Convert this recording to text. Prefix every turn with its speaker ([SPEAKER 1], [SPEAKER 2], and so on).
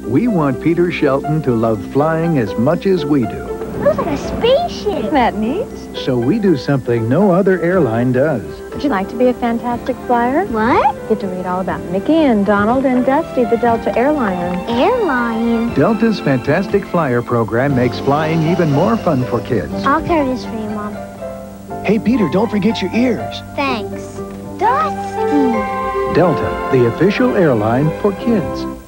[SPEAKER 1] We want Peter Shelton to love flying as much as we do.
[SPEAKER 2] Looks like a spaceship.
[SPEAKER 3] Isn't that neat?
[SPEAKER 1] So we do something no other airline does.
[SPEAKER 3] Would you like to be a fantastic flyer?
[SPEAKER 2] What?
[SPEAKER 3] Get to read all about Mickey and Donald and Dusty, the Delta airliner.
[SPEAKER 2] Airline?
[SPEAKER 1] Delta's Fantastic Flyer program makes flying even more fun for kids.
[SPEAKER 2] I'll carry this for you, Mom.
[SPEAKER 4] Hey, Peter, don't forget your ears.
[SPEAKER 2] Thanks. Dusty!
[SPEAKER 1] Delta, the official airline for kids.